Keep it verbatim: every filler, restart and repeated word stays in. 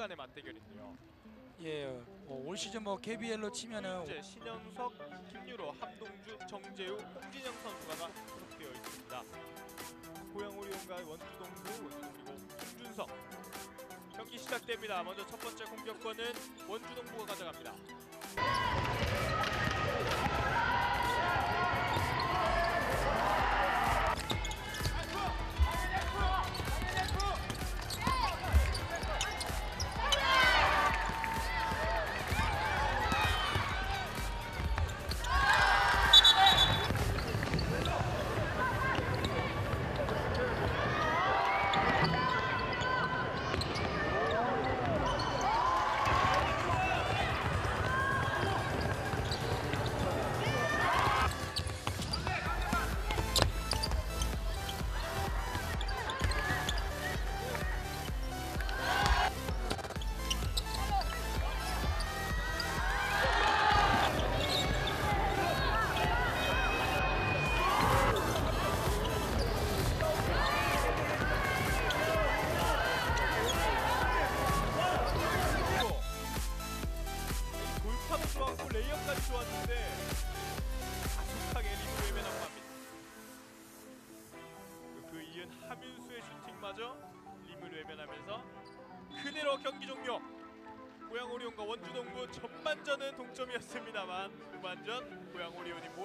간의 맞대결인데요. 예, 뭐 올 시즌 뭐 케이비엘로 치면은 이제 신현석, 김유로, 함동주, 정재우, 홍진영 선수가 소속되어 있습니다. 고양 오리온과의 원주동부, 원주동부 그리고 김준성. 경기 시작됩니다. 먼저 첫 번째 공격권은 원주동부가 가져갑니다. 돌파도 좋았고 레이업까지 좋았는데 가속하게 리브 외면하고 갑니다. 그 이은 하민수의 슈팅마저 림을 외면하면서 그대로 경기 종료. 고양 오리온과 원주동부 전반전은 동점이었습니다만 후반전 고양 오리온이